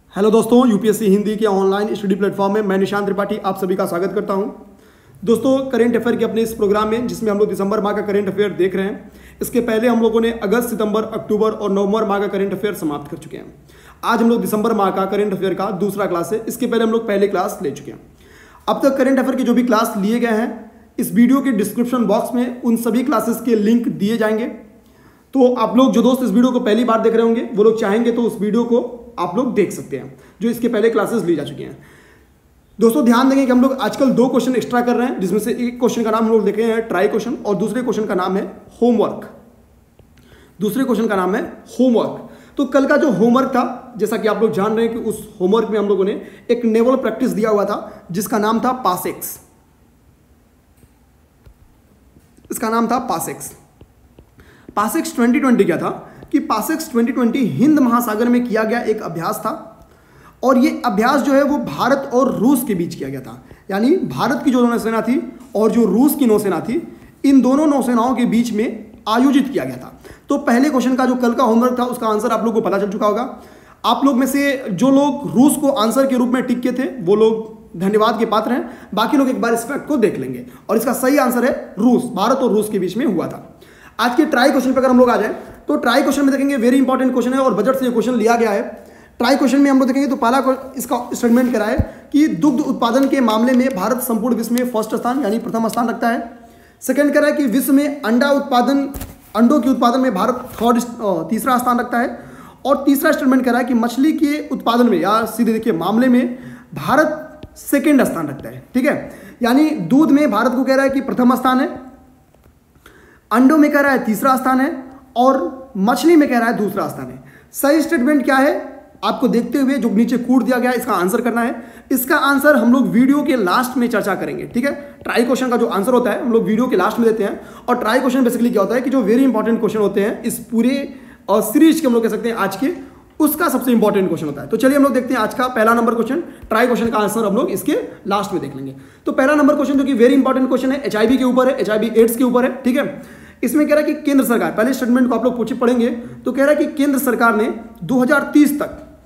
Hello दोस्तों, UPSC Hindi के online study platform में मैं निशांत त्रिपाठी आप सभी का स्वागत करता हूं। दोस्तों, करेंट अफेयर के अपने इस प्रोग्राम में जिसमें हम लोग दिसंबर माह का करेंट अफेयर देख रहे हैं, इसके पहले हम लोगों ने अगस्त, सितंबर, अक्टूबर और नवंबर माह का करेंट अफेयर समाप्त कर चुके हैं। आज हम लोग दिसंबर माह का करेंट अफेयर का दूसरा क्लास है। इसके पहले हम लोग पहले क्लास ले चुके हैं। अब तक करेंट अफेयर के जो भी क्लास लिए गए हैं, इस वीडियो के डिस्क्रिप्शन बॉक्स में उन सभी क्लासेस के लिंक दिए जाएंगे। तो आप लोग जो दोस्त इस वीडियो को पहली बार देख रहे होंगे, वो लोग चाहेंगे तो उस वीडियो को आप लोग देख सकते हैं, जो इसके पहले क्लासेस ली जा चुकी हैं। दोस्तों, ध्यान देंगे कि हम लोग आजकल 2 क्वेश्चन एक्स्ट्रा कर रहे हैं, जिसमें से एक क्वेश्चन का नाम हम लोग देखे हैं ट्राई क्वेश्चन और दूसरे क्वेश्चन का नाम है होमवर्क। दूसरे क्वेश्चन का नाम है होमवर्क। तो कल का जो होमवर्क था, जैसा कि आप लोग जान रहे हैं कि उस होमवर्क में हम लोगों ने एक नेवल प्रैक्टिस दिया हुआ था जिसका नाम था पासेक्स। इसका नाम था पासेक्स। पासेक्स 2020 क्या था कि पासेक्स 2020 हिंद महासागर में किया गया एक अभ्यास था, और ये अभ्यास जो है वो भारत और रूस के बीच किया गया था। यानी भारत की जो नौसेना थी और जो रूस की नौसेना थी, इन दोनों नौसेनाओं के बीच में आयोजित किया गया था। तो पहले क्वेश्चन का जो कल का होमवर्क था, उसका आंसर आप लोग को पता चल चुका होगा। आप लोग में से जो लोग रूस को आंसर के रूप में टिक के थे, वो लोग धन्यवाद के पात्र हैं। बाकी लोग एक बार इस फैक्ट को देख लेंगे, और इसका सही आंसर है रूस। भारत और रूस के बीच में हुआ था। आज के ट्राई क्वेश्चन पर अगर हम लोग आ जाए, तो ट्राई क्वेश्चन में देखेंगे, वेरी इंपॉर्टेंट क्वेश्चन है और बजट से ये क्वेश्चन लिया गया है। ट्राई क्वेश्चन में हम लोग देखेंगे तो पहला इसका स्टेटमेंट करा है कि दुग्ध उत्पादन के मामले में भारत संपूर्ण विश्व में फर्स्ट स्थान यानी प्रथम स्थान रखता है। सेकंड करा है कि विश्व में अंडों के उत्पादन में भारत तीसरा स्थान रखता है। और तीसरा स्टेटमेंट करा है कि मछली के उत्पादन में, या सीधे देखिए मामले में, भारत सेकेंड स्थान रखता है। ठीक है, यानी दूध में भारत को कह रहा है कि प्रथम स्थान है, अंडों में कह रहा है तीसरा स्थान है, और मछली में कह रहा है दूसरा स्थान है। सही स्टेटमेंट क्या है आपको देखते हुए जो नीचे कूट दिया गया है, इसका आंसर करना है। इसका आंसर हम लोग वीडियो के लास्ट में चर्चा करेंगे। ठीक है, ट्राई क्वेश्चन का जो आंसर होता है हम लोग वीडियो के लास्ट में देते हैं। और ट्राई क्वेश्चन बेसिकली क्या होता है कि जो वेरी इंपॉर्टेंट क्वेश्चन होते हैं इस पूरे सीरीज के, हम लोग कह सकते हैं आज के, उसका सबसे इंपॉर्टेंट क्वेश्चन होता है। तो चलिए हम लोग देखते हैं आज का पहला नंबर क्वेश्चन। ट्राई क्वेश्चन का आंसर हम लोग इसके लास्ट में देख लेंगे। तो पहला नंबर क्वेश्चन जो कि वेरी इंपॉर्टेंट क्वेश्चन है, एचआईवी के ऊपर है, एचआईवी एड्स के ऊपर है। ठीक है, इसमें कह रहा है कि केंद्र सरकार, पहले स्टेटमेंट को आप लोग पढ़ेंगे तो कह रहा है कि केंद्र सरकार ने 2030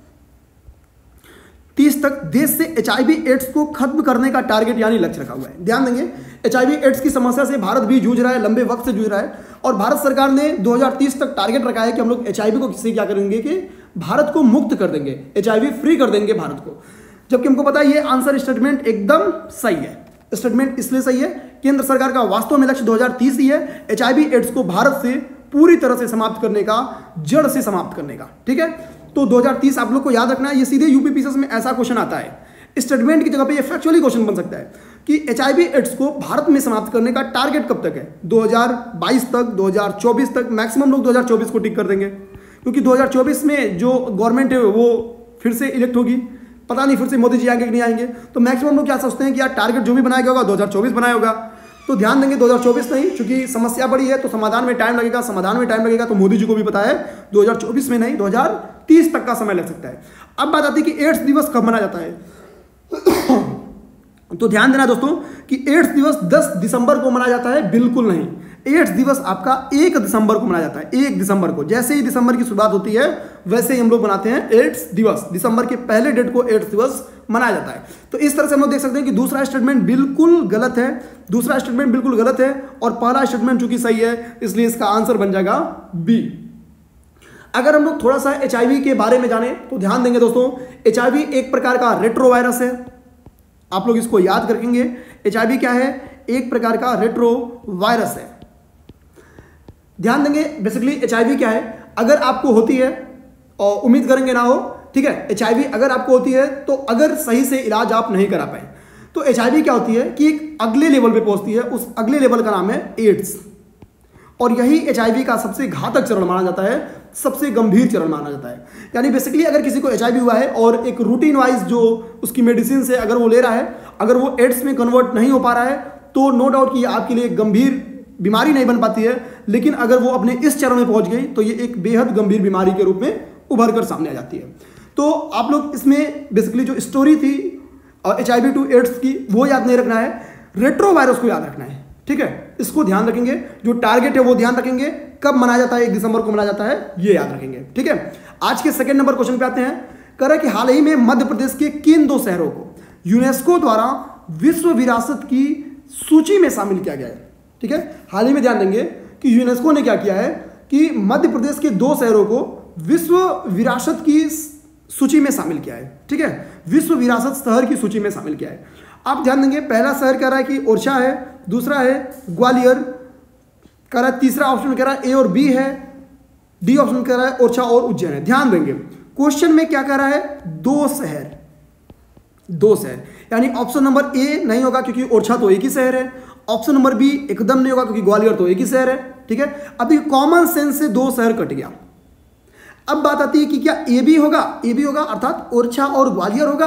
तक देश से एचआईवी एड्स को खत्म करने का टारगेट यानी लक्ष्य रखा हुआ है। ध्यान देंगे, एचआईवी एड्स की समस्या से भारत भी जूझ रहा है, लंबे वक्त से जूझ रहा है, और भारत सरकार ने 2030 तक टारगेट रखा है कि हम लोग एचआईवी को किससे क्या करेंगे कि भारत को मुक्त कर देंगे, एचआईवी फ्री कर देंगे भारत को। जबकि हमको पता है ये आंसर स्टेटमेंट एकदम सही है। स्टेटमेंट इसलिए सही है, केंद्र सरकार का वास्तव में लक्ष्य 2030 ही है, एचआईवी एड्स को भारत से पूरी तरह से समाप्त करने का, जड़ से समाप्त करने का। ठीक है, तो 2030 आप लोग को याद रखना है। ये सीधे यूपीपीसीएस में ऐसा क्वेश्चन आता है। स्टेटमेंट की जगह पे ये फैक्चुअली क्वेश्चन बन सकता है कि एचआईवी एड्स को भारत में समाप्त करने का टारगेट कब तक है, 2022 तक, 2024 तक। मैक्सिमम लोग 2024 को टिक कर देंगे, क्योंकि 2024 में जो गवर्नमेंट है वो फिर से इलेक्ट होगी। पता नहीं फिर से मोदी जी आएंगे कि नहीं आएंगे। तो मैक्सिमम लोग क्या सोचते हैं कि यार टारगेट जो भी बनाया गया होगा 2024 बनाया होगा। तो ध्यान देंगे 2024 नहीं, क्योंकि समस्या बड़ी है तो समाधान में टाइम लगेगा। समाधान में टाइम लगेगा तो मोदी जी को भी पता है 2024 में नहीं, 2030 तक का समय लग सकता है। अब बात आती है कि एड्स दिवस कब मनाया जाता है। तो ध्यान देना दोस्तों कि एड्स दिवस 10 दिसंबर को मनाया जाता है, बिल्कुल नहीं। एड्स दिवस आपका 1 दिसंबर को मनाया जाता है। 1 दिसंबर को, जैसे ही दिसंबर की शुरुआत होती है वैसे ही हम लोग बनाते हैं एड्स दिवस। दिसंबर के पहले डेट को एड्स दिवस मनाया जाता है। तो इस तरह से हम लोग देख सकते हैं कि दूसरा स्टेटमेंट बिल्कुल गलत है। दूसरा स्टेटमेंट बिल्कुल गलत है, और पहला स्टेटमेंट चूंकि सही है इसलिए इसका आंसर बन जाएगा बी। अगर हम लोग थोड़ा सा एचआईवी के बारे में जाने तो ध्यान देंगे दोस्तों, एचआईवी एक प्रकार का रेट्रोवायरस है। आप लोग इसको याद रखेंगे। एचआईवी क्या है? एक प्रकार का रेट्रोवायरस है। ध्यान देंगे, बेसिकली एचआईवी क्या है, अगर आपको होती है, और उम्मीद करेंगे ना हो, ठीक है, एचआईवी अगर आपको होती है तो अगर सही से इलाज आप नहीं करा पाए तो एचआईवी क्या होती है कि एक अगले लेवल पे पहुंचती है। उस अगले लेवल का नाम है एड्स, और यही एचआईवी का सबसे घातक चरण माना जाता है, सबसे गंभीर चरण माना जाता है। यानी बेसिकली अगर किसी को एचआईवी हुआ है और एक रूटीन वाइज जो उसकी मेडिसिन से अगर वो ले रहा है, अगर वो एड्स में कन्वर्ट नहीं हो पा रहा है, तो नो डाउट कि ये आपके लिए गंभीर बीमारी नहीं बन पाती है। लेकिन अगर वो अपने इस चरण में पहुंच गई तो ये एक बेहद गंभीर बीमारी के रूप में उभर कर सामने आ जाती है। तो आप लोग इसमें बेसिकली जो स्टोरी थी एचआईवी टू एड्स की वो याद नहीं रखना है, रेट्रोवायरस को याद रखना है। ठीक है, इसको ध्यान रखेंगे, जो टारगेट है वो ध्यान रखेंगे, कब मनाया जाता है, 1 दिसंबर को मनाया जाता है, ये याद रखेंगे। ठीक है, आज के सेकंड नंबर क्वेश्चन पे आते हैं। कह रहा है कि हाल ही में मध्य प्रदेश के किन 2 शहरों को यूनेस्को द्वारा विश्व विरासत की सूची में शामिल किया गया है। ठीक है, हाल ही में ध्यान देंगे कि यूनेस्को ने क्या किया है कि मध्य प्रदेश के 2 शहरों को विश्व विरासत की सूची में शामिल किया है। ठीक है, विश्व विरासत शहर की सूची में शामिल किया है। आप ध्यान देंगे, पहला शहर कह रहा है कि ओरछा है, दूसरा है ग्वालियर कह रहा है, तीसरा ऑप्शन कह रहा है ए और बी है, डी ऑप्शन कह रहा है ओरछा और उज्जैन है। ध्यान देंगे क्वेश्चन में क्या कह रहा है, 2 शहर, 2 शहर, यानी ऑप्शन नंबर ए नहीं होगा क्योंकि ओरछा तो एक ही शहर है, ऑप्शन नंबर बी एकदम नहीं होगा क्योंकि ग्वालियर तो एक ही शहर है। ठीक है, अभी कॉमन सेंस से 2 शहर कट गया। अब बात आती है कि क्या ए भी होगा, ए भी होगा अर्थात ओरछा और ग्वालियर होगा,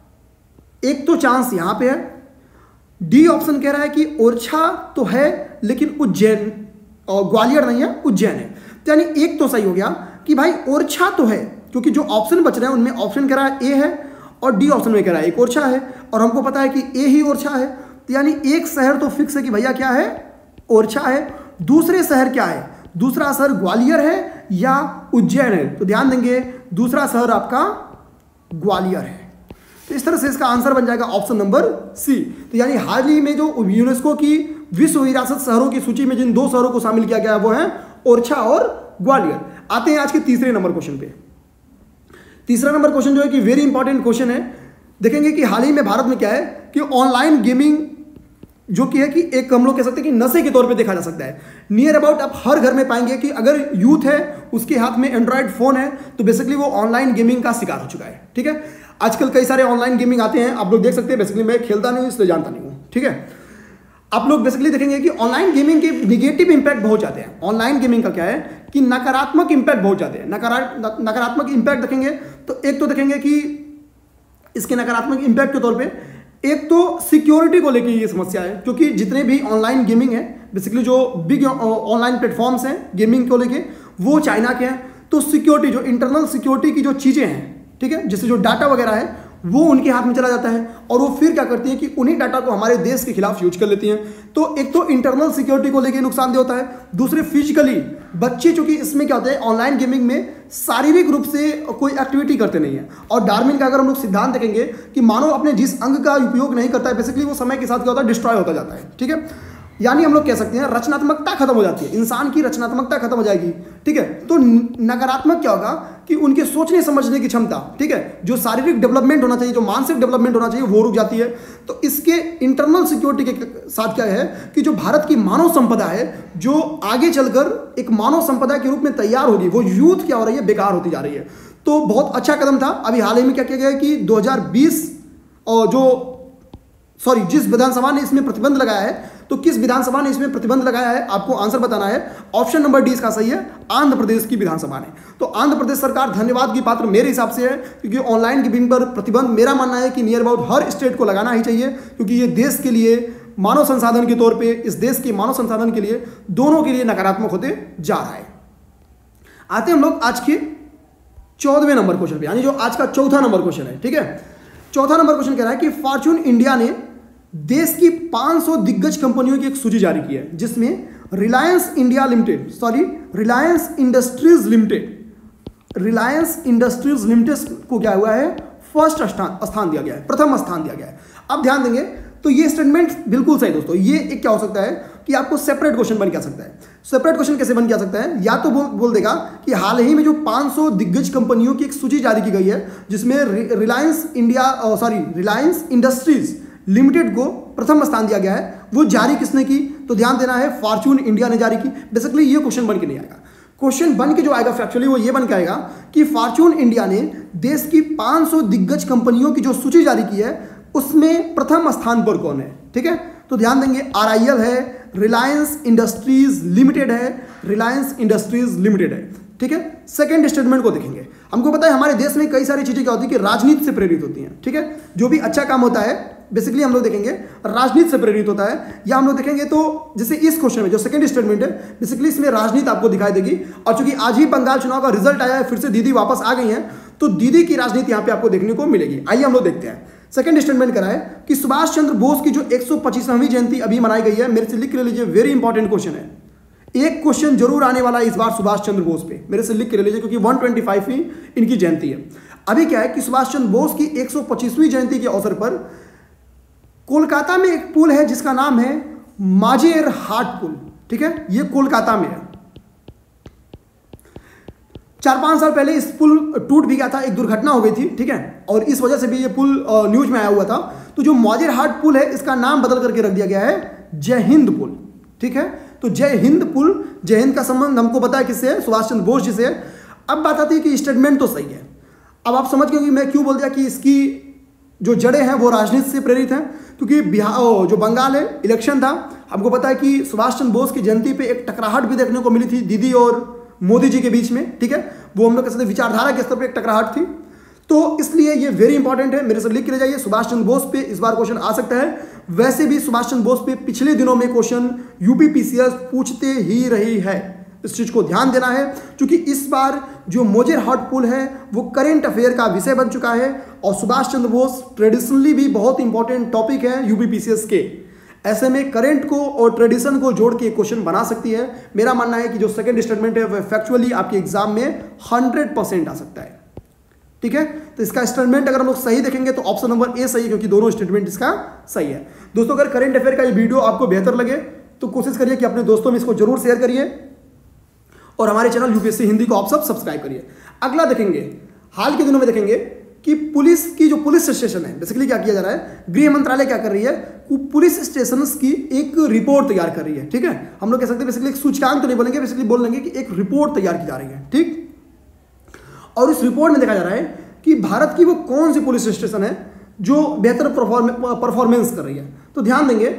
एक तो चांस यहां पे है। डी ऑप्शन कह रहा है कि ओरछा तो है लेकिन उज्जैन और ग्वालियर नहीं है, उज्जैन है। तो यानी एक तो सही हो गया कि भाई ओरछा तो है, क्योंकि जो ऑप्शन बच रहे हैं उनमें ऑप्शन कह रहा है ए है और डी ऑप्शन में कह रहा है एक ओरछा है, और हमको पता है कि ए ही ओरछा है। तो यानी एक शहर तो फिक्स है कि भैया क्या है, ओरछा है। दूसरे शहर क्या है, दूसरा शहर ग्वालियर है या उज्जैन है। तो ध्यान देंगे दूसरा शहर आपका ग्वालियर है। तो इस तरह से इसका आंसर बन जाएगा ऑप्शन नंबर सी। तो यानी हाल ही में जो यूनेस्को की विश्व विरासत शहरों की सूची में जिन 2 शहरों को शामिल किया गया है वो है ओरछा और ग्वालियर। आते हैं आज के तीसरे नंबर क्वेश्चन पे। तीसरा नंबर क्वेश्चन जो है कि वेरी इंपॉर्टेंट क्वेश्चन है। देखेंगे कि हाल ही में भारत में क्या है कि ऑनलाइन गेमिंग जो कि है कि एक हम लोग कह सकते हैं कि नशे के तौर पे देखा जा सकता है। नियर अबाउट आप हर घर में पाएंगे कि अगर यूथ है उसके हाथ में एंड्रॉयड फोन है तो बेसिकली वो ऑनलाइन गेमिंग का शिकार हो चुका है। ठीक है, आजकल कई सारे ऑनलाइन गेमिंग आते हैं, आप लोग देख सकते हैं। बेसिकली मैं खेलता नहीं हूं इसलिए जानता नहीं हूं। ठीक है, आप लोग बेसिकली देखेंगे कि ऑनलाइन गेमिंग के निगेटिव इंपैक्ट बहुत जाते हैं। ऑनलाइन गेमिंग का क्या है कि नकारात्मक इंपैक्ट बहुत जाते हैं। नकारात्मक इंपैक्ट देखेंगे तो एक तो देखेंगे कि इसके नकारात्मक इंपैक्ट के तौर पे एक तो सिक्योरिटी को लेकर ये समस्या है, क्योंकि जितने भी ऑनलाइन गेमिंग है बेसिकली जो बिग ऑनलाइन प्लेटफॉर्म्स हैं गेमिंग को लेके वो चाइना के हैं। तो सिक्योरिटी जो इंटरनल सिक्योरिटी की जो चीज़ें हैं, ठीक है, जैसे जो डाटा वगैरह है वो उनके हाथ में चला जाता है और वो फिर क्या करती है कि उन्हीं डाटा को हमारे देश के खिलाफ यूज कर लेती हैं। तो एक तो इंटरनल सिक्योरिटी को लेकर नुकसानदेह होता है, दूसरे फिजिकली बच्चे चूंकि इसमें क्या होता है ऑनलाइन गेमिंग में शारीरिक रूप से कोई एक्टिविटी करते नहीं है। और डार्विन का अगर हम लोग सिद्धांत देखेंगे कि मानव अपने जिस अंग का उपयोग नहीं करता है बेसिकली वो समय के साथ क्या होता है डिस्ट्रॉय होता जाता है। ठीक है, यानी हम लोग कह सकते हैं रचनात्मकता खत्म हो जाती है, इंसान की रचनात्मकता खत्म हो जाएगी। ठीक है, तो नकारात्मक क्या होगा कि उनके सोचने समझने की क्षमता, ठीक है, जो शारीरिक डेवलपमेंट होना चाहिए, जो मानसिक डेवलपमेंट होना चाहिए वो रुक जाती है। तो इसके इंटरनल सिक्योरिटी के साथ क्या है कि जो भारत की मानव संपदा है जो आगे चलकर एक मानव संपदा के रूप में तैयार होगी वो यूथ क्या हो रही है, बेकार होती जा रही है। तो बहुत अच्छा कदम था। अभी हाल ही में क्या किया गया है कि 2020 और जिस विधानसभा ने इसमें प्रतिबंध लगाया है, तो किस विधानसभा ने इसमें प्रतिबंध लगाया है आपको आंसर बताना है। ऑप्शन नंबर डी इसका सही है, आंध्र प्रदेश की विधानसभा ने। तो आंध्र प्रदेश सरकार धन्यवाद की पात्र मेरे हिसाब से है, क्योंकि ऑनलाइन गेमिंग पर प्रतिबंध मेरा मानना है कि नियर अबाउट हर स्टेट को लगाना ही चाहिए, क्योंकि ये देश के लिए मानव संसाधन के तौर पे, इस देश के मानव संसाधन के लिए, दोनों के लिए नकारात्मक होते जा रहा है। आते हम लोग आज के 14वें नंबर क्वेश्चन पे, यानी जो आज का चौथा नंबर क्वेश्चन है। ठीक है, चौथा नंबर क्वेश्चन कह रहा है कि फॉर्च्यून इंडिया ने देश की 500 दिग्गज कंपनियों की एक सूची जारी की है, जिसमें रिलायंस इंडस्ट्रीज लिमिटेड को क्या हुआ है, फर्स्ट स्थान दिया गया है, प्रथम स्थान दिया गया है। अब ध्यान देंगे तो ये स्टेटमेंट बिल्कुल सही दोस्तों। ये एक क्या हो सकता है कि आपको सेपरेट क्वेश्चन बन के आ सकता है। सेपरेट क्वेश्चन कैसे बन के आ सकता है, या तो बोल देगा कि हाल ही में जो 500 दिग्गज कंपनियों की एक सूची जारी की गई है जिसमें रिलायंस इंडस्ट्रीज लिमिटेड को प्रथम स्थान दिया गया है, वो जारी किसने की, तो ध्यान देना है फॉर्च्यून इंडिया ने जारी की। बेसिकली ये क्वेश्चन बन के नहीं आएगा। क्वेश्चन बन के जो आएगा फैक्चुअली वो ये बन के आएगा कि फॉर्च्यून इंडिया ने देश की 500 दिग्गज कंपनियों की जो सूची जारी की है उसमें प्रथम स्थान पर कौन है। ठीक है, तो ध्यान देंगे RIL है, रिलायंस इंडस्ट्रीज लिमिटेड है, रिलायंस इंडस्ट्रीज लिमिटेड है। ठीक है, सेकंड स्टेटमेंट को देखेंगे। हमको पता है हमारे देश में कई सारी चीजें क्या होती है कि राजनीति से प्रेरित होती हैं। ठीक है, जो भी अच्छा काम होता है बेसिकली हम लोग देखेंगे राजनीति से प्रेरित होता है, या हम लोग देखेंगे तो जैसे इस क्वेश्चन में जो सेकंड स्टेटमेंट है बेसिकली इसमें राजनीति आपको दिखाई देगी। और चूंकि आज ही बंगाल चुनाव का रिजल्ट आया है, फिर से दीदी वापस आ गई हैं, तो दीदी की राजनीति यहाँ पे आपको देखने को मिलेगी। आइए हम लोग देखते हैं। सेकंड स्टेटमेंट करा है कि सुभाष चंद्र बोस की जो 125वीं जयंती अभी मनाई गई है, मेरे से लिख ले लीजिए, वेरी इंपॉर्टेंट क्वेश्चन है। एक क्वेश्चन जरूर आने वाला है इस बार सुभाष चंद्र बोस पे, मेरे से लिख के ले लीजिए, क्योंकि 125वीं इनकी जयंती है। अभी क्या है कि सुभाष चंद्र बोस की 125वीं जयंती के अवसर पर कोलकाता में एक पुल है जिसका नाम है माजेर हाट पुल। ठीक है, ये कोलकाता में है। 4-5 साल पहले इस पुल टूट भी गया था, एक दुर्घटना हो गई थी। ठीक है, और इस वजह से भी ये पुल न्यूज में आया हुआ था। तो जो माजेर हाट पुल है इसका नाम बदल करके रख दिया गया है जय हिंद पुल। ठीक है, तो जय हिंद पुल, जय हिंद का संबंध हमको पता है किससे है, सुभाष चंद्र बोस जी से है। अब बात आती है कि स्टेटमेंट तो सही है। अब आप समझ गए कि मैं क्यों बोल दिया कि इसकी जो जड़ें हैं वो राजनीति से प्रेरित हैं, क्योंकि बिहार जो बंगाल है इलेक्शन था, हमको पता है कि सुभाष चंद्र बोस की जयंती पे एक टकराहट भी देखने को मिली थी दीदी और मोदी जी के बीच में। ठीक है, वो हम लोग कह सकते विचारधारा के स्तर पर एक टकराहट थी। तो इसलिए ये वेरी इंपॉर्टेंट है, मेरे से लिख के ले जाइए। सुभाष चंद्र बोस पे इस बार क्वेश्चन आ सकता है। वैसे भी सुभाष चंद्र बोस पे पिछले दिनों में क्वेश्चन यूपी पीसीएस पूछते ही रही है, इस चीज को ध्यान देना है, क्योंकि इस बार जो माजेर हाट पुल है वो करेंट अफेयर का विषय बन चुका है। और सुभाष चंद्र बोस ट्रेडिशनली भी बहुत इंपॉर्टेंट टॉपिक है यूपी पीसीएस के। ऐसे में करंट को और ट्रेडिशन को जोड़ के क्वेश्चन बना सकती है। मेरा मानना है कि जो सेकंड स्टेटमेंट है वह फैक्चुअली आपके एग्जाम में 100% आ सकता है। ठीक है, तो इसका स्टेटमेंट अगर हम लोग सही देखेंगे तो ऑप्शन नंबर ए सही है, क्योंकि दोनों स्टेटमेंट इसका सही है। दोस्तों, अगर करंट अफेयर का ये वीडियो आपको बेहतर लगे तो कोशिश करिए कि अपने दोस्तों में इसको जरूर शेयर करिए और हमारे चैनल यूपीएससी हिंदी को आप सब सब्सक्राइब करिए। अगला देखेंगे, हाल के दिनों में देखेंगे कि पुलिस की जो पुलिस स्टेशन है, बेसिकली क्या किया जा रहा है, गृह मंत्रालय क्या कर रही है, पुलिस स्टेशन की एक रिपोर्ट तैयार कर रही है। ठीक है, हम लोग कह सकते हैं बेसिकली एक सूचकांक तो नहीं बोलेंगे, बेसिकली बोल लेंगे कि एक रिपोर्ट तैयार की जा रही है। ठीक, और इस रिपोर्ट में देखा जा रहा है कि भारत की वो कौन सी पुलिस स्टेशन है जो बेहतर परफॉर्मेंस कर रही है। तो ध्यान देंगे,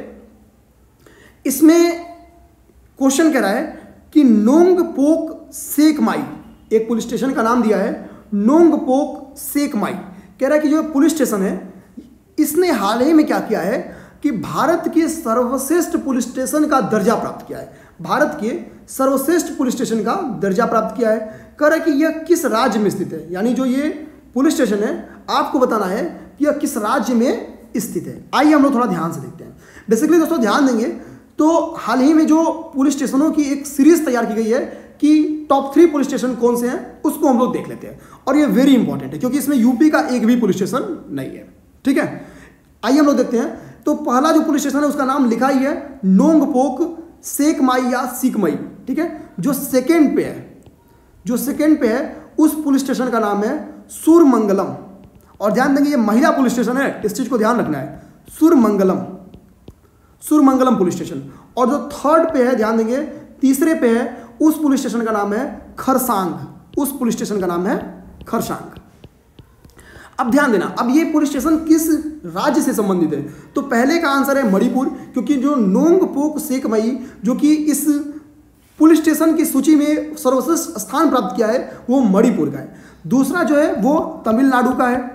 इसमें क्वेश्चन कह रहा है कि नोंगपोक सेकमाई, एक पुलिस स्टेशन का नाम दिया है नोंगपोक सेकमाई। कह रहा है कि जो पुलिस स्टेशन है इसने हाल ही में क्या किया है कि भारत के सर्वश्रेष्ठ पुलिस स्टेशन का दर्जा प्राप्त किया है। भारत के सर्वश्रेष्ठ पुलिस स्टेशन का दर्जा प्राप्त किया है। कह रहा है कि यह किस राज्य में स्थित है, यानी जो ये पुलिस स्टेशन है आपको बताना है कि यह किस राज्य में स्थित है। आइए हम लोग थोड़ा ध्यान से देखते हैं। बेसिकली दोस्तों ध्यान देंगे तो हाल ही में जो पुलिस स्टेशनों की एक सीरीज तैयार की गई है कि टॉप 3 पुलिस स्टेशन कौन से हैं, उसको हम लोग देख लेते हैं। और ये वेरी इंपॉर्टेंट है क्योंकि इसमें यूपी का एक भी पुलिस स्टेशन नहीं है। ठीक है, आइए हम लोग देखते हैं। तो पहला जो पुलिस स्टेशन है उसका नाम लिखा ही है नोंगपोक सेकमाई या सीकमई। ठीक है, जो सेकेंड पे है उस पुलिस स्टेशन का नाम है सुरमंगलम। और ध्यान देंगे ये महिला पुलिस स्टेशन है, इस चीज को ध्यान रखना है, सुरमंगलम पुलिस स्टेशन। और जो थर्ड पे है, ध्यान देंगे तीसरे पे है, उस पुलिस स्टेशन का नाम है खरसांग। उस पुलिस स्टेशन का नाम है खरसांग। अब ध्यान देना, अब ये पुलिस स्टेशन किस राज्य से संबंधित है, तो पहले का आंसर है मणिपुर, क्योंकि जो नोंगपोक सेकमई जो कि इस पुलिस स्टेशन की सूची में सर्वश्रेष्ठ स्थान प्राप्त किया है वो मणिपुर का है। दूसरा जो है वो तमिलनाडु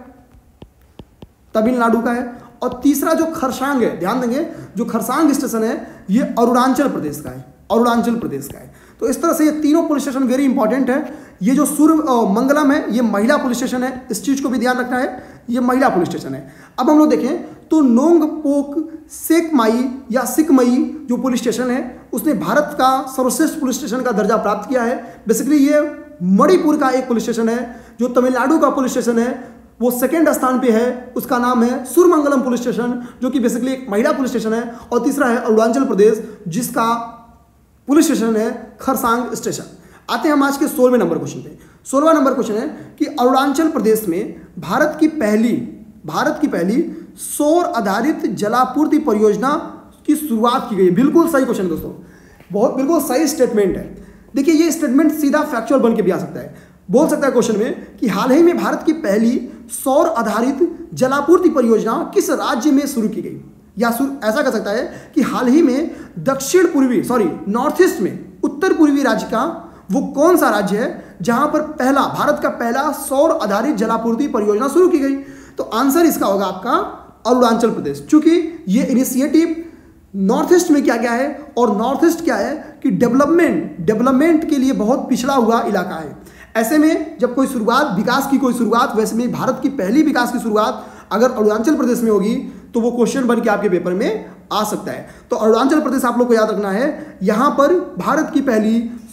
का है। और तीसरा जो खरसांग है, ध्यान देंगे जो खरसांग स्टेशन है ये अरुणाचल प्रदेश का है। तो इस तरह से ये तीनों पुलिस स्टेशन वेरी इंपॉर्टेंट है। ये जो सुरमंगलम है ये महिला पुलिस स्टेशन है, इस चीज को भी ध्यान रखना है, ये महिला पुलिस स्टेशन है। अब हम लोग देखें तो नोंगपोक सेकमाई या सिकमई जो पुलिस स्टेशन है उसने भारत का सर्वश्रेष्ठ पुलिस स्टेशन का दर्जा प्राप्त किया है। बेसिकली ये मणिपुर का एक पुलिस स्टेशन है। जो तमिलनाडु का पुलिस स्टेशन है वो सेकेंड स्थान पे है, उसका नाम है सुरमंगलम पुलिस स्टेशन जो कि बेसिकली एक महिला पुलिस स्टेशन है। और तीसरा है अरुणाचल प्रदेश जिसका पुलिस स्टेशन है खरसांग स्टेशन। आते हैं हम आज के 16वें नंबर क्वेश्चन पे। 16वां नंबर क्वेश्चन है कि अरुणाचल प्रदेश में भारत की पहली सौर आधारित जलापूर्ति परियोजना की शुरुआत की गई है। बिल्कुल सही क्वेश्चन दोस्तों, बिल्कुल सही स्टेटमेंट है। देखिए ये स्टेटमेंट सीधा फैक्चुअल बन के भी आ सकता है। बोल सकता है क्वेश्चन में कि हाल ही में भारत की पहली सौर आधारित जलापूर्ति परियोजना किस राज्य में शुरू की गई, या ऐसा कह सकता है कि हाल ही में नॉर्थ ईस्ट में उत्तर पूर्वी राज्य का वो कौन सा राज्य है जहां पर भारत का पहला सौर आधारित जलापूर्ति परियोजना शुरू की गई। तो आंसर इसका होगा आपका अरुणाचल प्रदेश, चूंकि ये इनिशिएटिव नॉर्थ ईस्ट में क्या गया है, और नॉर्थ ईस्ट क्या है कि डेवलपमेंट के लिए बहुत पिछड़ा हुआ इलाका है। ऐसे में जब कोई शुरुआत, विकास की कोई शुरुआत, वैसे में भारत की पहली विकास की शुरुआत अगर अरुणाचल प्रदेश में होगी तो वो क्वेश्चन बन के आपके पेपर में आ सकता है। तो अरुणाचल प्रदेश आप लोग को याद रखना है, यहां पर भारत की पहली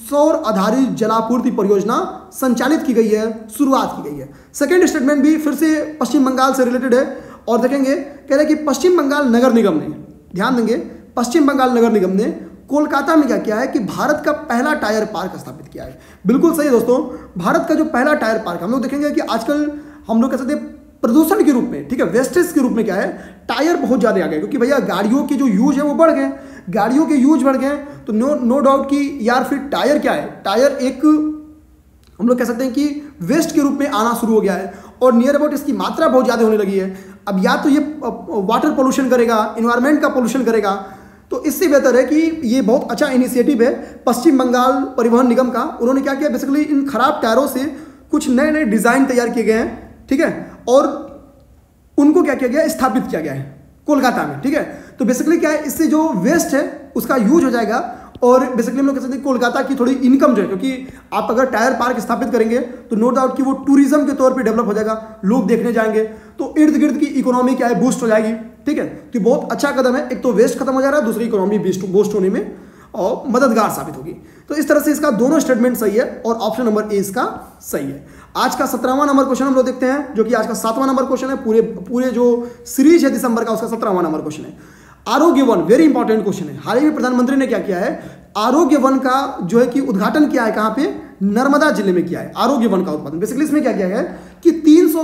सौर आधारित जलापूर्ति परियोजना संचालित की गई है, शुरुआत की गई है। सेकेंड स्टेटमेंट भी फिर से पश्चिम बंगाल से रिलेटेड है और देखेंगे कह रहे हैं कि पश्चिम बंगाल नगर निगम ने, ध्यान देंगे, पश्चिम बंगाल नगर निगम ने कोलकाता में क्या किया है कि भारत का पहला टायर पार्क स्थापित किया है। बिल्कुल सही है दोस्तों, भारत का जो पहला टायर पार्क, हम लोग देखेंगे कि आजकल हम लोग कह सकते हैं प्रदूषण के रूप में, ठीक है, वेस्टेज के रूप में क्या है, टायर बहुत ज़्यादा आ गए, क्योंकि भैया गाड़ियों के जो यूज है वो बढ़ गए, गाड़ियों के यूज बढ़ गए, तो नो डाउट कि यार फिर टायर क्या है, टायर एक हम लोग कह सकते हैं कि वेस्ट के रूप में आना शुरू हो गया है और नियर अबाउट इसकी मात्रा बहुत ज़्यादा होने लगी है। अब या तो ये वाटर पोल्यूशन करेगा, इन्वायरमेंट का पोल्यूशन करेगा, तो इससे बेहतर है कि ये बहुत अच्छा इनिशिएटिव है पश्चिम बंगाल परिवहन निगम का। उन्होंने क्या किया, बेसिकली इन खराब टायरों से कुछ नए नए डिज़ाइन तैयार किए गए हैं, ठीक है, और उनको क्या किया गया, स्थापित किया गया है कोलकाता में, ठीक है। तो बेसिकली क्या है, इससे जो वेस्ट है उसका यूज हो जाएगा और बेसिकली हम लोग कह सकते हैं कोलकाता की थोड़ी इनकम जो है, क्योंकि आप अगर टायर पार्क स्थापित करेंगे तो नो डाउट कि वो टूरिज्म के तौर पे डेवलप हो जाएगा, लोग देखने जाएंगे, तो इर्द गिर्द की इकोनॉमी क्या है, बूस्ट हो जाएगी, ठीक है। तो बहुत अच्छा कदम है, एक तो वेस्ट खत्म हो जा रहा है, दूसरी इकोनॉमी बूस्ट होने में और मददगार साबित होगी। तो इस तरह से इसका दोनों स्टेटमेंट सही है और ऑप्शन नंबर ए इसका सही है। आज का 17वां नंबर क्वेश्चन हम लोग देखते हैं, जो कि आज का 7वां नंबर क्वेश्चन है, पूरे जो सीरीज है दिसंबर का, उसका 17वां नंबर क्वेश्चन है। आरोग्य वन, वेरी इंपॉर्टेंट क्वेश्चन है। हाल ही में प्रधानमंत्री ने क्या किया है, आरोग्य वन का जो है कि उद्घाटन किया है, कहां पे, नर्मदा जिले में किया है आरोग्य वन का उत्पादन। बेसिकली इसमें क्या किया है कि 300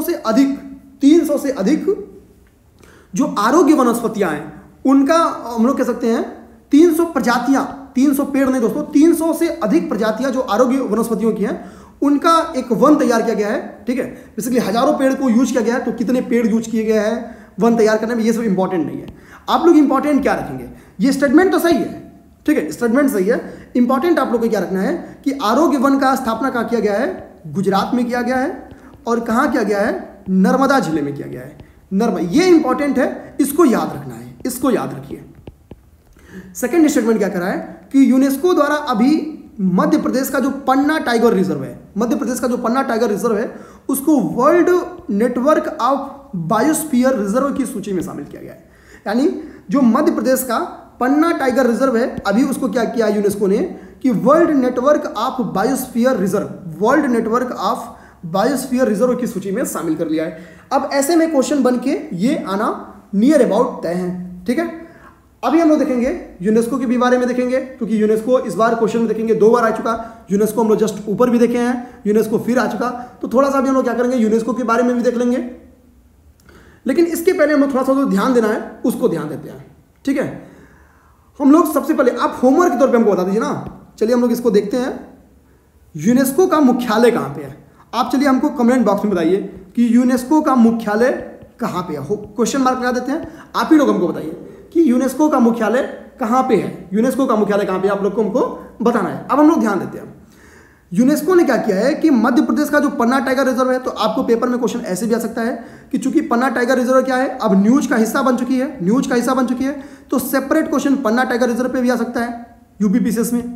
से अधिक जो आरोग्य वनस्पतियां हैं उनका हम लोग कह सकते हैं 300 प्रजातियां, 300 पेड़ नहीं दोस्तों, 300 से अधिक प्रजातियां जो आरोग्य वनस्पतियों की हैं उनका एक वन तैयार किया गया है, ठीक है। बेसिकली हजारों पेड़ को यूज किया गया है, तो कितने पेड़ यूज किए गए हैं वन तैयार करने में, ये सब इंपॉर्टेंट नहीं है। आप लोग इंपॉर्टेंट क्या रखेंगे, ये स्टेटमेंट तो सही है, ठीक है, स्टेटमेंट सही है, इंपॉर्टेंट आप लोग को क्या रखना है कि आरोग्य वन का स्थापना कहाँ किया गया है, गुजरात में किया गया है और कहाँ किया गया है, नर्मदा जिले में किया गया है, ये इंपॉर्टेंट है, इसको याद रखना है, इसको याद रखिए। सेकेंड स्टेटमेंट क्या करा है कि यूनेस्को द्वारा अभी मध्य प्रदेश का जो पन्ना टाइगर रिजर्व है, मध्य प्रदेश का जो पन्ना टाइगर रिजर्व है उसको world network of biosphere reserve की सूची में शामिल किया गया है। यानी जो मध्य प्रदेश का पन्ना टाइगर रिजर्व है, अभी उसको क्या किया यूनेस्को ने कि world network of biosphere reserve, world network of biosphere reserve की सूची में शामिल कर लिया है। अब ऐसे में क्वेश्चन बन के ये आना नियर अबाउट तय है, ठीक है। अभी हम लोग देखेंगे यूनेस्को के भी बारे में देखेंगे, क्योंकि यूनेस्को इस बार क्वेश्चन में देखेंगे, 2 बार आ चुका यूनेस्को, हम लोग जस्ट ऊपर भी देखे हैं, यूनेस्को फिर आ चुका, तो थोड़ा सा भी हम लोग क्या करेंगे यूनेस्को के बारे में भी देख लेंगे। लेकिन इसके पहले हम लोग थोड़ा सा जो ध्यान देना है उसको ध्यान देते हैं, ठीक है। हम लोग सबसे पहले आप होमवर्क के तौर पे हमको बता दीजिए ना, चलिए हम लोग इसको देखते हैं, यूनेस्को का मुख्यालय कहाँ पे है। आप चलिए हमको कमेंट बॉक्स में बताइए कि यूनेस्को का मुख्यालय कहाँ पे है, क्वेश्चन मार्क लगा देते हैं, आप ही लोग हमको बताइए कि यूनेस्को का मुख्यालय कहाँ पे है, यूनेस्को का मुख्यालय कहाँ पे, आप लोग को हमको बताना है। अब हम लोग ध्यान देते हैं, यूनेस्को ने क्या किया है कि मध्य प्रदेश का जो पन्ना टाइगर रिजर्व है, तो आपको पेपर में क्वेश्चन ऐसे भी आ सकता है कि चूंकि पन्ना टाइगर रिजर्व क्या है, अब न्यूज का हिस्सा बन चुकी है, न्यूज का हिस्सा बन चुकी है, तो separate question Panna tiger reserve पे भी आ सकता है यूपीपीसीएस में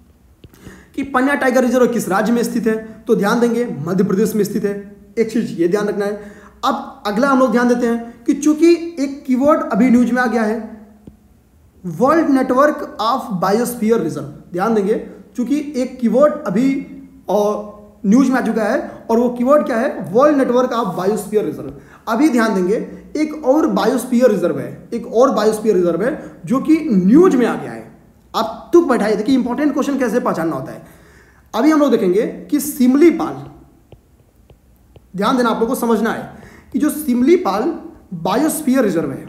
कि पन्ना टाइगर रिजर्व किस राज्य में स्थित है, तो ध्यान देंगे मध्य प्रदेश में स्थित है, एक चीज ये ध्यान रखना है। अब अगला हम लोग ध्यान देते हैं कि चूंकि एक कीवर्ड अभी न्यूज में आ गया है, world network of biosphere reserve, ध्यान देंगे चूंकि एक कीवर्ड अभी और न्यूज में आ चुका है और वो कीवर्ड क्या है, world network of biosphere reserve. अभी ध्यान देंगे एक और बायोस्फीयर रिजर्व है, एक और बायोस्फीयर रिजर्व है जो कि न्यूज में आ गया है। आप तुक बैठाइए, देखिए इंपॉर्टेंट क्वेश्चन कैसे पहचानना होता है। अभी हम लोग देखेंगे कि सिमलीपाल, ध्यान देना, आप लोगों को समझना है कि जो सिमलीपाल बायोस्फीयर रिजर्व है,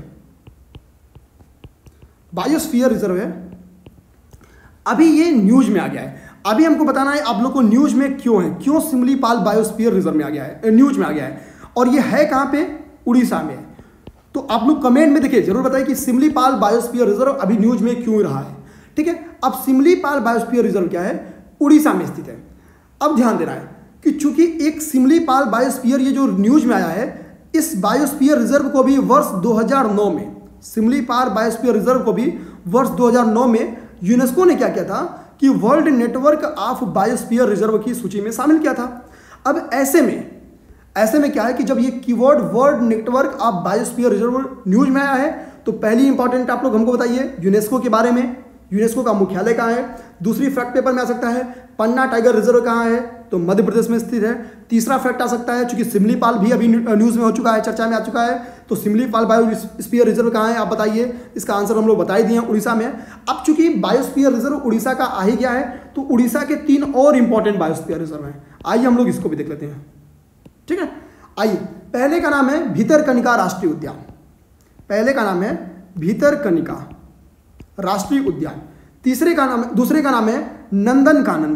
बायोस्फीयर रिजर्व है, अभी ये न्यूज में आ गया है। अभी हमको बताना है आप लोग को न्यूज में क्यों है, क्यों सिमलीपाल बायोस्फीयर रिजर्व में आ गया है, न्यूज में आ गया है, और ये है कहां पे, उड़ीसा में। तो आप लोग कमेंट में देखिए, जरूर बताइए कि सिमलीपाल बायोस्फीयर रिजर्व अभी न्यूज में क्यों रहा है, ठीक है। अब सिमलीपाल बायोस्फीयर रिजर्व क्या है, उड़ीसा में स्थित है। अब ध्यान देना है कि चूंकि एक सिमलीपाल बायोस्फीयर ये जो न्यूज में आया है, इस बायोस्फीयर रिजर्व को भी वर्ष 2009 में, सिमलीपाल बायोस्फीयर रिजर्व को भी वर्ष 2009 में यूनेस्को ने क्या किया था कि world network of biosphere reserve की सूची में शामिल किया था। अब ऐसे में क्या है कि जब ये keyword world network of biosphere reserve news में आया है, तो पहली इंपॉर्टेंट आप लोग हमको बताइए यूनेस्को के बारे में, यूनेस्को का मुख्यालय कहाँ है? दूसरी फैक्ट पेपर में आ सकता है पन्ना टाइगर रिजर्व कहाँ है? तो मध्य प्रदेश में स्थित है। तीसरा फैक्ट आ सकता है, चूंकि सिमलीपाल भी अभी न्यूज़ में हो चुका है, चर्चा में आ चुका है, तो सिमलीपाल बायोस्फीयर रिजर्व कहाँ है? आप बताइए। इसका आंसर हम लोग बता ही दिए, उड़ीसा में। अब चूंकि बायोस्फीयर रिजर्व उड़ीसा का आ ही गया है, तो उड़ीसा के 3 और इंपॉर्टेंट बायोस्फीयर रिजर्व हैं। आइए हम लोग इसको भी देख लेते हैं, ठीक है। आइए, पहले का नाम है भितरकनिका राष्ट्रीय उद्यान। पहले का नाम है भितरकनिका राष्ट्रीय उद्यान। दूसरे का नाम है नंदनकानन।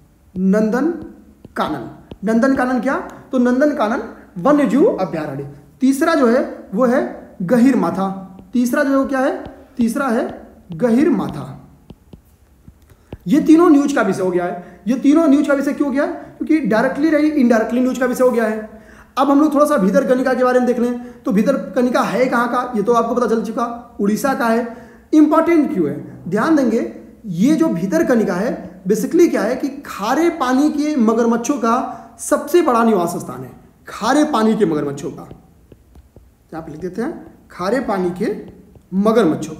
नंदनकानन क्या? तो नंदनकानन वन्यजीव अभ्यारण्य। तीसरा जो है वो है गहीरमाथा। तीसरा जो है वो क्या है? तीसरा है गहीरमाथा। ये तीनों न्यूज का विषय हो गया है। ये तीनों न्यूज का विषय क्यों हो गया है? क्योंकि डायरेक्टली रही इनडायरेक्टली न्यूज का विषय हो गया है। अब हम लोग थोड़ा सा भितरकनिका के बारे में देख लें। तो भितरकनिका है कहाँ का? ये तो आपको पता चल चुका, उड़ीसा का है। इंपॉर्टेंट क्यों है? ध्यान देंगे, ये जो भितरकनिका है बेसिकली क्या है कि खारे पानी के मगरमच्छों का सबसे बड़ा निवास स्थान है। खारे पानी के मगरमच्छों का, यहाँ पे लिख देते हैं, खारे पानी के मगरमच्छों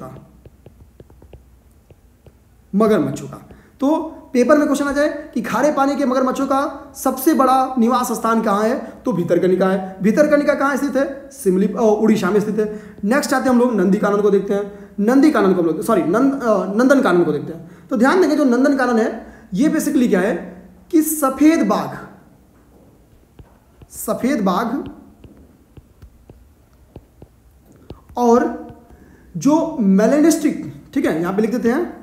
का। तो पेपर में क्वेश्चन आ जाए कि खारे पानी के मगरमच्छों का सबसे बड़ा निवास स्थान कहाँ है? तो भितरकनिका है। भितरकनिका कहाँ स्थित है? उड़ीसा में स्थित है। नेक्स्ट आते हैं हम लोग नंदीकानन को देखते हैं। नंदनकानन को देखते हैं। तो ध्यान देंगे, जो नंदनकानन है ये बेसिकली क्या है कि सफेद बाघ और जो मेलेनिस्टिक, ठीक है, यहां पे लिख देते हैं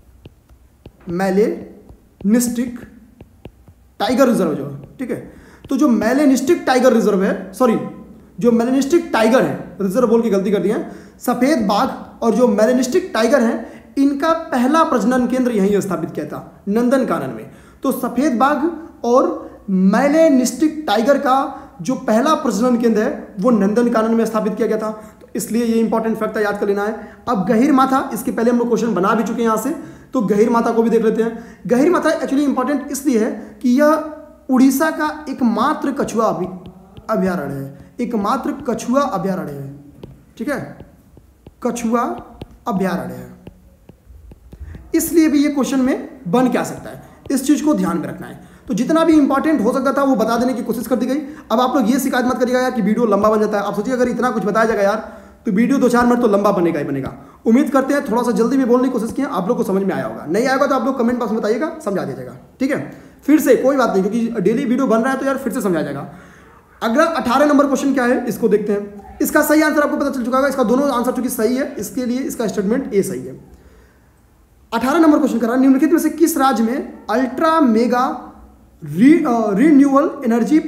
मेलेनिस्टिक टाइगर रिजर्व जो, ठीक है। तो जो मेलेनिस्टिक टाइगर रिजर्व है, जो मेलेनिस्टिक टाइगर है, रिजर्व बोल के गलती कर दी है, सफेद बाघ और जो मेलेनिस्टिक टाइगर है, इनका पहला प्रजनन केंद्र यहीं स्थापित किया था, नंदनकानन में। तो सफेद बाघ और मेलेनिस्टिक टाइगर का जो पहला प्रजनन केंद्र है वो नंदनकानन में स्थापित किया गया था। तो इसलिए ये इंपॉर्टेंट फैक्ट है, याद कर लेना है। अब गहीरमाथा, इसके पहले हम लोग क्वेश्चन बना भी चुके हैं यहाँ से, तो गहीरमाथा को भी देख लेते हैं। गहीरमाथा एक्चुअली इंपॉर्टेंट इसलिए है कि यह उड़ीसा का एकमात्र कछुआ अभ्यारण्य है। एकमात्र कछुआ अभ्यारण्य है, ठीक है, कछुआ अभ्यारण्य है। इसलिए भी ये क्वेश्चन में बन क्या सकता है, इस चीज को ध्यान में रखना है। तो जितना भी इंपॉर्टेंट हो सकता था वो बता देने की कोशिश कर दी गई। अब आप लोग ये शिकायत मत करिएगा यार कि वीडियो लंबा बन जाता है। आप सोचिए अगर इतना कुछ बताया जाएगा यार तो वीडियो 2-4 मिनट तो लंबा बनेगा ही बनेगा। उम्मीद करते हैं थोड़ा सा जल्दी में बोलने की कोशिश किया, आप लोग को समझ में आया होगा। नहीं आएगा तो आप लोग कमेंट बॉक्स में बताइएगा, समझा दिया जाएगा, ठीक है। फिर से कोई बात नहीं, क्योंकि डेली वीडियो बन रहा है तो यार फिर से समझा जाएगा। अगला 18 नंबर क्वेश्चन क्या है, इसको देखते हैं। इसका सही आंसर आपको पता चल चुका है। इसका दोनों आंसर चूंकि सही है, इसके लिए इसका स्टेटमेंट ए सही है। 18 नंबर क्वेश्चन करा, निम्नलिखित में से किस राज्य में ultra mega renewable energy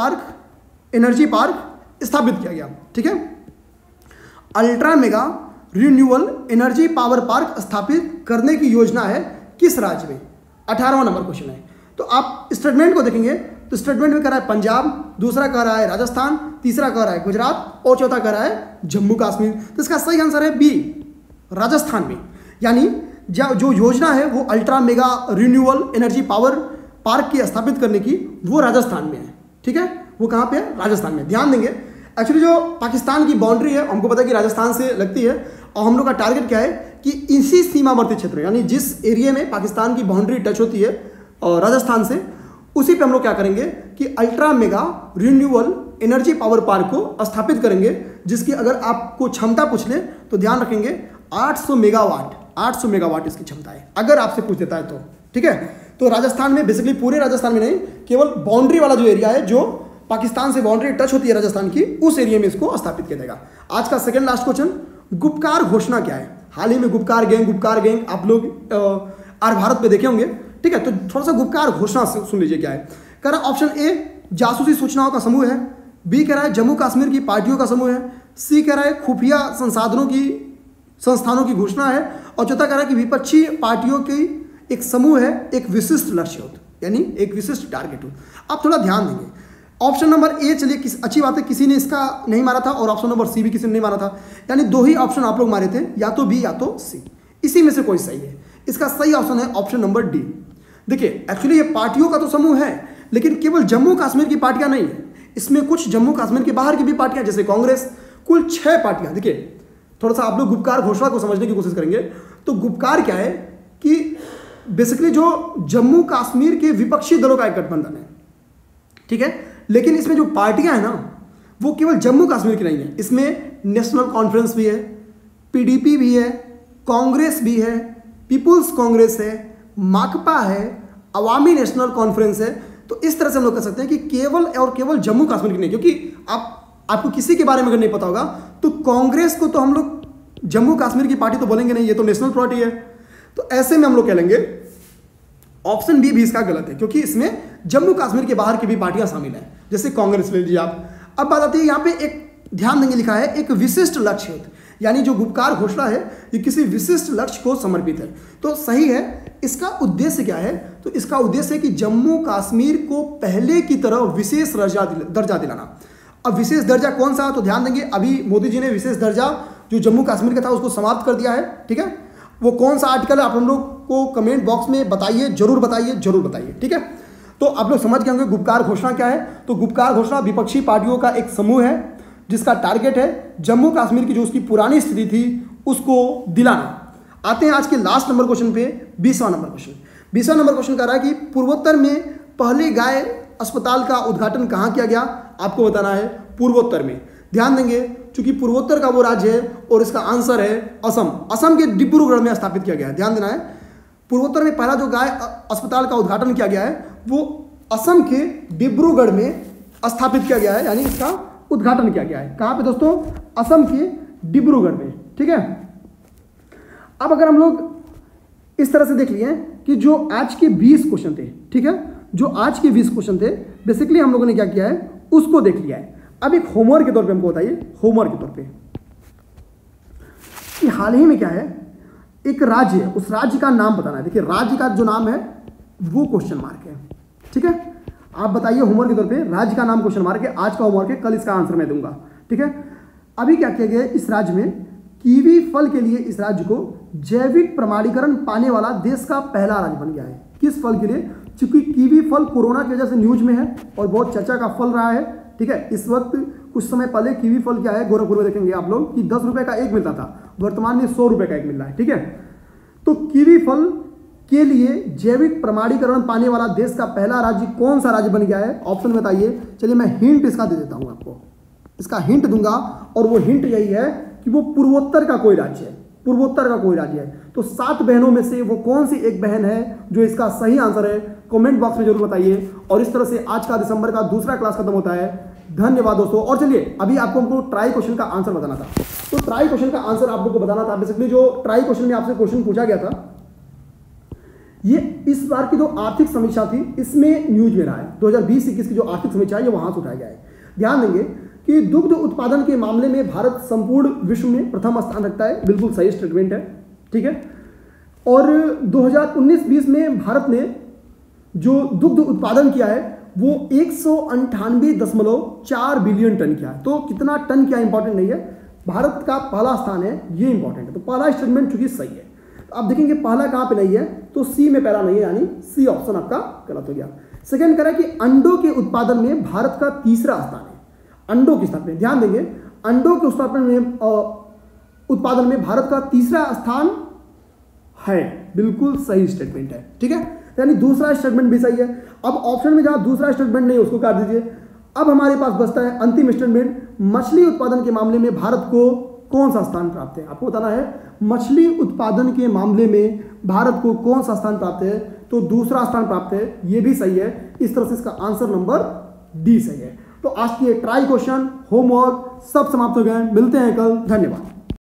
park स्थापित किया गया, ठीक है। Ultra mega renewable energy power park स्थापित करने की योजना है किस राज्य में? 18वां नंबर क्वेश्चन है। तो आप स्टेटमेंट को देखेंगे तो स्टेटमेंट में कह रहा है पंजाब, दूसरा कह रहा है राजस्थान, तीसरा कह रहा है गुजरात और चौथा कह रहा है जम्मू कश्मीर। तो इसका सही आंसर है बी, राजस्थान में। यानी जो योजना है वो ultra mega renewable energy power park की स्थापित करने की, वो राजस्थान में है, ठीक है। वो कहाँ पे है? राजस्थान में। ध्यान देंगे, एक्चुअली जो पाकिस्तान की बाउंड्री है हमको पता है कि राजस्थान से लगती है, और हम लोग का टारगेट क्या है कि इसी सीमावर्ती क्षेत्र, यानी जिस एरिया में पाकिस्तान की बाउंड्री टच होती है और राजस्थान से, उसी पे हम लोग क्या करेंगे कि ultra mega renewable energy power park को स्थापित करेंगे, जिसकी अगर आपको क्षमता पूछ ले तो ध्यान रखेंगे 800 मेगावाट इसकी क्षमता है, अगर आपसे पूछ देता है तो, ठीक है। तो राजस्थान में, बेसिकली पूरे राजस्थान में नहीं, केवल बाउंड्री वाला जो एरिया है, जो पाकिस्तान से बाउंड्री टच होती है राजस्थान की, उस एरिया में इसको स्थापित किया जाएगा। आज का सेकंड लास्ट क्वेश्चन, गुपकार घोषणा क्या है? हाल ही में गुपकार गैंग आप लोग आर भारत पे देखे होंगे, ठीक है। तो थोड़ा सा गुपकार घोषणा सुन लीजिए क्या है। कह रहा ऑप्शन ए जासूसी सूचनाओं का समूह है, बी कह रहा है जम्मू कश्मीर की पार्टियों का समूह है, सी कह रहा है खुफिया संस्थानों की घोषणा है, और चौथा कह रहा है कि विपक्षी पार्टियों की एक समूह है, एक विशिष्ट लक्ष्य हो, यानी एक विशिष्ट टारगेट हो। आप थोड़ा ध्यान देंगे। ऑप्शन नंबर ए, चलिए अच्छी बात है, किसी ने इसका नहीं मारा था, और ऑप्शन नंबर सी भी किसी ने नहीं मारा था, यानी 2 ही ऑप्शन आप लोग मारे थे, या तो बी या तो सी। इसी में से कोई सही है। इसका सही ऑप्शन है ऑप्शन नंबर डी। देखिए एक्चुअली ये पार्टियों का तो समूह है, लेकिन केवल जम्मू कश्मीर की पार्टियां नहीं है, इसमें कुछ जम्मू कश्मीर के बाहर की भी पार्टियां, जैसे कांग्रेस, कुल 6 पार्टियां। देखिए थोड़ा सा आप लोग गुपकार घोषणा को समझने की कोशिश करेंगे। तो गुपकार क्या है कि बेसिकली जो जम्मू कश्मीर के विपक्षी दलों का एक गठबंधन है, ठीक है, लेकिन इसमें जो पार्टियां हैं ना वो केवल जम्मू कश्मीर की नहीं है, इसमें नेशनल कॉन्फ्रेंस भी है, पीडीपी भी है, कांग्रेस भी है, पीपुल्स कांग्रेस है, माकपा है, अवामी नेशनल कॉन्फ्रेंस है। तो इस तरह से हम लोग कह सकते हैं कि केवल और केवल जम्मू कश्मीर की नहीं, क्योंकि आपको किसी के बारे में अगर नहीं पता होगा तो कांग्रेस को तो हम लोग जम्मू कश्मीर की पार्टी तो बोलेंगे नहीं, ये तो नेशनल पार्टी है। तो ऐसे में हम लोग कह लेंगे ऑप्शन बी भी इसका गलत है, क्योंकि इसमें जम्मू कश्मीर के बाहर की भी पार्टियां शामिल हैं, जैसे कांग्रेस ले लीजिए आप। अब बात आती है यहाँ पे एक ध्यान देंगे लिखा है एक विशिष्ट लक्ष्य हेतु, यानी जो गुपकार घोषणा है ये किसी विशिष्ट लक्ष्य को समर्पित है। तो सही है, इसका उद्देश्य क्या है? तो इसका उद्देश्य है कि जम्मू कश्मीर को पहले की तरह विशेष दर्जा दिलाना। अब विशेष दर्जा कौन सा? तो ध्यान देंगे, अभी मोदी जी ने विशेष दर्जा जो जम्मू कश्मीर का था उसको समाप्त कर दिया है, ठीक है। वो कौन सा आर्टिकल है आप हम लोग को कमेंट बॉक्स में बताइए, जरूर बताइए, ठीक है। तो आप लोग समझ गए होंगे गुपकार घोषणा क्या है। तो गुपकार घोषणा विपक्षी पार्टियों का एक समूह है जिसका टारगेट है जम्मू कश्मीर की जो उसकी पुरानी स्थिति थी उसको दिलाना। आते हैं आज के लास्ट नंबर क्वेश्चन पे, 20वां नंबर क्वेश्चन। 20वां नंबर क्वेश्चन कह रहा है कि पूर्वोत्तर में पहले गाय अस्पताल का उद्घाटन कहाँ किया गया? आपको बताना है पूर्वोत्तर में। ध्यान देंगे, चूंकि पूर्वोत्तर का वो राज्य है और इसका आंसर है असम। असम के डिब्रूगढ़ में स्थापित किया गया है। ध्यान देना है, पूर्वोत्तर में पहला जो गाय अस्पताल का उद्घाटन किया गया है वो असम के डिब्रूगढ़ में स्थापित किया गया है, यानी इसका उद्घाटन किया गया है। कहाँ पे दोस्तों? असम के डिब्रूगढ़ में, ठीक है। अब अगर हम लोग इस तरह से देख लिए कि जो आज के 20 क्वेश्चन थे, ठीक है, जो आज के 20 क्वेश्चन थे बेसिकली हम लोगों ने क्या किया है उसको देख लिया है। अब एक होमवर्क के तौर पे हमको बताइए, होमवर्क के तौर पे कि हाल ही में क्या है, एक राज्य है, उस राज्य का नाम बताना है। देखिए राज्य का जो नाम है वो क्वेश्चन मार्क है, ठीक है। आप बताइए होमवर्क के तौर पे, राज्य का नाम क्वेश्चन मार्क है, आज का होमवर्क है, कल इसका आंसर मैं दूंगा, ठीक है। अभी क्या किया गया है, इस राज्य में कीवी फल के लिए इस राज्य को जैविक प्रमाणीकरण पाने वाला देश का पहला राज्य बन गया है। किस फल के लिए? चूंकि कीवी फल कोरोना की वजह से न्यूज में है और बहुत चर्चा का फल रहा है, ठीक है। इस वक्त कुछ समय पहले कीवी फल क्या है गोरखपुर में देखेंगे आप लोग कि 10 रुपए का एक मिलता था, वर्तमान में 100 रुपए का एक मिल रहा है, ठीक है। तो कीवी फल के लिए जैविक प्रमाणीकरण पाने वाला देश का पहला राज्य कौन सा राज्य बन गया है? ऑप्शन बताइए। चलिए मैं हिंट इसका दे देता हूं आपको, इसका हिंट दूंगा और वो हिंट यही है कि वो पूर्वोत्तर का कोई राज्य है, पूर्वोत्तर का कोई राज्य है। तो 7 बहनों में से वो कौन सी एक बहन है जो इसका सही आंसर है? कमेंट बॉक्स में जरूर बताइए। और इस तरह से आज का दिसंबर का दूसरा क्लास खत्म होता है। धन्यवाद दोस्तों। और चलिए अभी आपको हमको ट्राई क्वेश्चन का आंसर बताना था, तो ट्राई क्वेश्चन का आंसर आप लोग को बताना था। बेसिकली जो ट्राई क्वेश्चन में आपसे क्वेश्चन पूछा गया था, ये इस बार की जो आर्थिक समीक्षा थी इसमें न्यूज में रहा है। 2020-21 की जो आर्थिक समीक्षा है ये वहां से उठाया गया है। ध्यान देंगे कि दुग्ध उत्पादन के मामले में भारत संपूर्ण विश्व में प्रथम स्थान रखता है। बिल्कुल सही स्टेटमेंट है, ठीक है। और 2019-20 में भारत ने जो दुग्ध उत्पादन किया है वो 198.4 बिलियन टन किया है। तो कितना टन किया इंपॉर्टेंट नहीं है, भारत का पहला स्थान है ये इंपॉर्टेंट है। तो पहला स्टेटमेंट चूंकि सही है, तो आप देखेंगे पहला कहां पे नहीं है, तो सी में पहला नहीं है, यानी सी ऑप्शन आपका गलत हो गया। सेकंड कह रहा है कि अंडों के उत्पादन में भारत का तीसरा स्थान है। अंडों की स्थापना, ध्यान देंगे अंडों के उत्पादन में भारत का तीसरा स्थान है। बिल्कुल सही स्टेटमेंट है, ठीक है। यानी दूसरा स्टेटमेंट भी सही है। अब ऑप्शन में जहां दूसरा स्टेटमेंट नहीं उसको काट दीजिए। अब हमारे पास बचता है अंतिम स्टेटमेंट, मछली उत्पादन के मामले में भारत को कौन सा स्थान प्राप्त है? आपको बताना है मछली उत्पादन के मामले में भारत को कौन सा स्थान प्राप्त है? तो दूसरा स्थान प्राप्त है, ये भी सही है। इस तरह से इसका आंसर नंबर डी सही है। तो आज की ट्राई क्वेश्चन, होमवर्क सब समाप्त हो गए। मिलते हैं कल, धन्यवाद।